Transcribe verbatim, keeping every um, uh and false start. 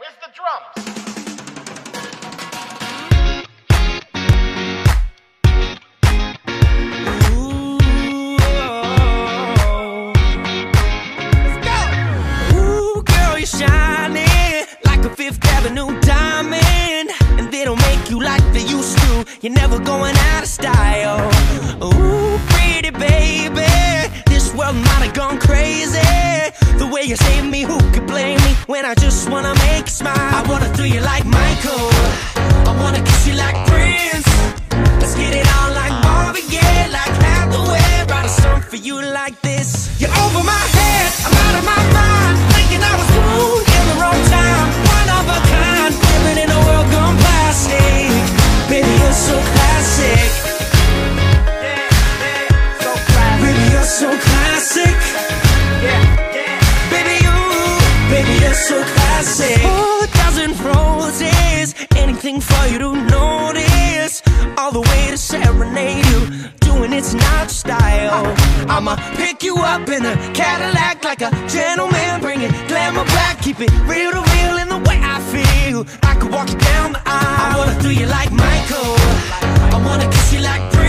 where's the drums? Shining like a Fifth Avenue diamond, and they don't make you like they used to. You're never going out of style. Ooh, pretty baby, this world might have gone crazy. The way you save me, who could blame me when I just wanna make you smile? I wanna throw you like Michael, I wanna kiss you like Prince. Let's get it on like Marvin Gaye, like Hathaway. Write a song for you like this. You're over my head, I'm out of my mind, thinking I was cool in the wrong time. One of a kind, living in a world gone plastic. Baby, you're so classic. Yeah, yeah, so classic. Baby, you're so classic. Yeah, yeah. Baby, you, baby, you're so classic. Oh, a dozen roses, anything for you to notice. All the way to serenade you, doing it's not your style. I'ma pick you up in a Cadillac like a gentleman, bring it glamour back, keep it real to real in the way I feel. I could walk you down the aisle. I wanna do you like Michael, I wanna kiss you like Prince.